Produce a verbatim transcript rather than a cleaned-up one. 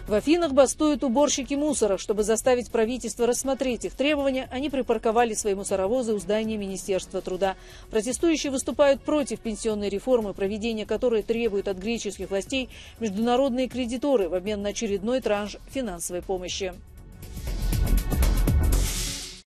В Афинах бастуют уборщики мусора. Чтобы заставить правительство рассмотреть их требования, они припарковали свои мусоровозы у здания Министерства труда. Протестующие выступают против пенсионной реформы, проведение которой требует от греческих властей международные кредиторы в обмен на очередной транш финансовой помощи.